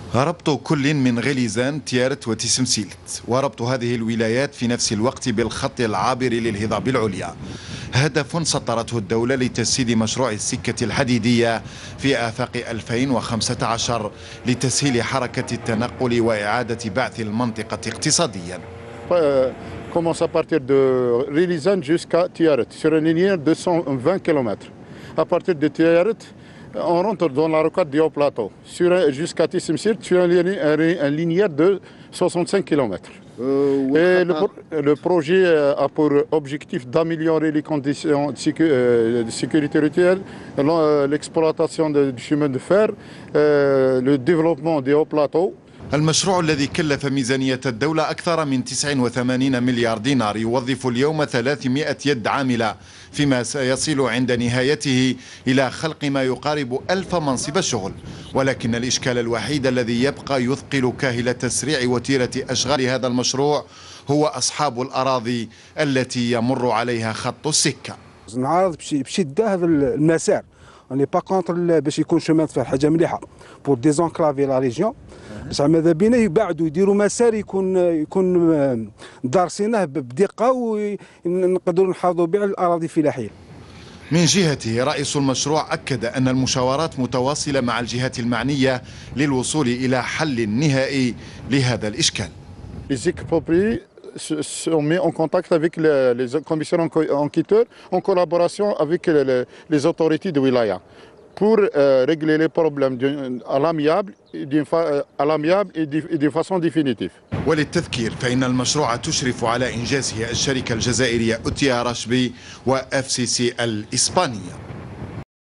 ربط كل من غليزان، تيارت وتسمسيلت، وربط هذه الولايات في نفس الوقت بالخط العابر للهضاب العليا هدف سطرته الدولة لتسييد مشروع السكة الحديدية في آفاق 2015 لتسهيل حركة التنقل وإعادة بعث المنطقة اقتصاديا. Commence à partir de Relizane jusqu'à Tiaret sur une ligne de 220 km. À partir de Tiaret, on rentre dans la rocade du Haut-Plateau jusqu'à Tissimsirt sur une linéaire de 65 km. Et le projet a pour objectif d'améliorer les conditions de sécurité routière, l'exploitation du chemin de fer, le développement du Haut-Plateau. المشروع الذي كلف ميزانية الدولة أكثر من 89 مليار دينار يوظف اليوم 300 يد عاملة، فيما سيصل عند نهايته إلى خلق ما يقارب 1000 منصب شغل. ولكن الإشكال الوحيد الذي يبقى يثقل كاهل تسريع وتيرة أشغال هذا المشروع هو أصحاب الأراضي التي يمر عليها خط السكة. نعارض بشدة هذا المسار. On n'est pas contre باش يكون شمال فيه حاجه مليحه بور ديزونكلافي لا ريجيون، بصح ماذا بينا يبعدوا يديروا مسار يكون دارسينه بدقه ونقدروا نحافظوا به على الاراضي الفلاحيه. من جهته رئيس المشروع أكد أن المشاورات متواصلة مع الجهات المعنية للوصول إلى حل نهائي لهذا الإشكال. sont mis en contact avec les commissaires enquêteurs en collaboration avec les autorités de wilaya pour régler les problèmes à l'amiable et de façon définitive. وللتذكير فإن المشروع تشرف على إنجازه الشركة الجزائرية أوتيا رشبي وFCC الإسبانية.